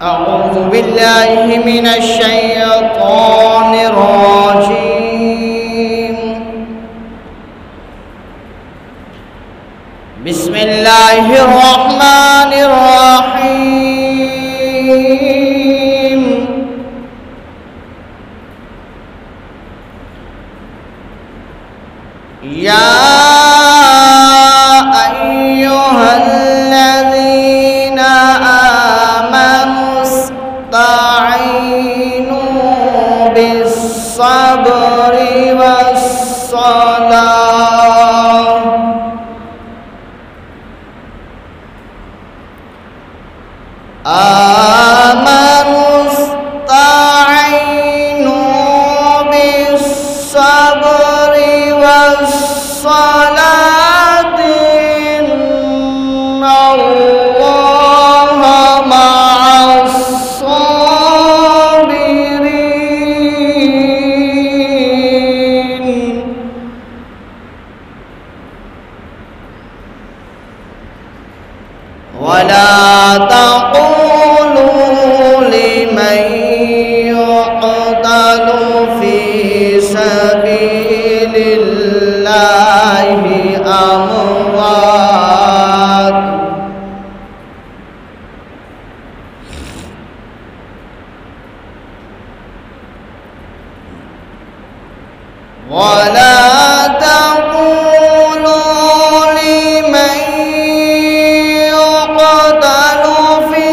أعوذ بالله من الشيطان الرجيم. بسم الله الرحمن الرحيم. يا أيها الذين آمنوا استعينوا بالصبر والصلاة استعينوا بالصبر والصلاة إن الله مع الصابرين. ولا تقولوا لمن يقتل في سبيل الله أموات ولا تقولوا لمن يقتل في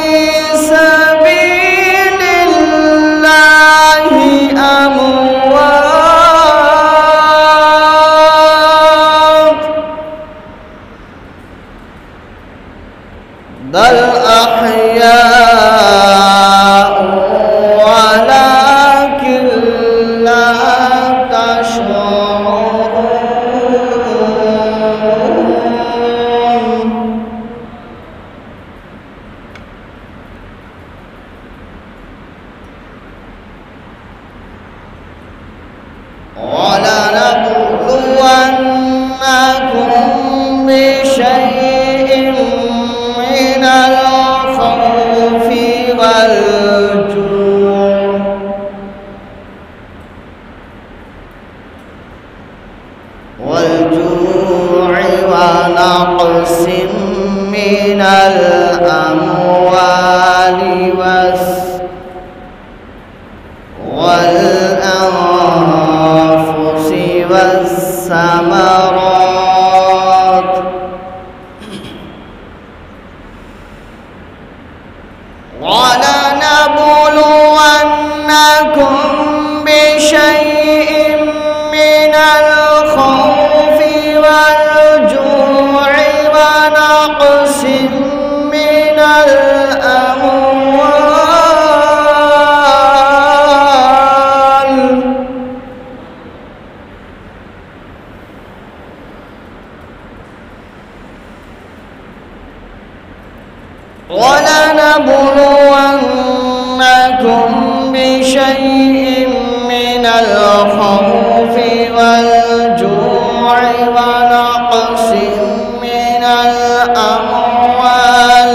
سبيل الله أموات بل أحياء ولكن لا تشعرون. ولنبلونكم بشيء من الخوف والجوع ونقص من الأموال والأنفس والثمرات ولنبلونكم بشيء من الخوف والجوع ونقص من الأموال ولنبلونكم بشيء من الخوف والجوع ونقص من الأموال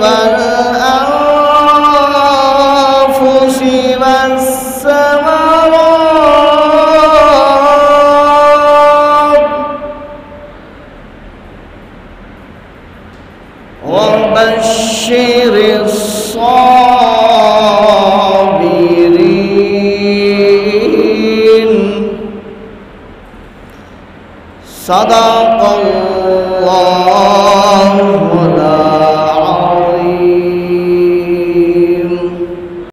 والأنفس والثمرات وبشر الصابرين. صدق الله.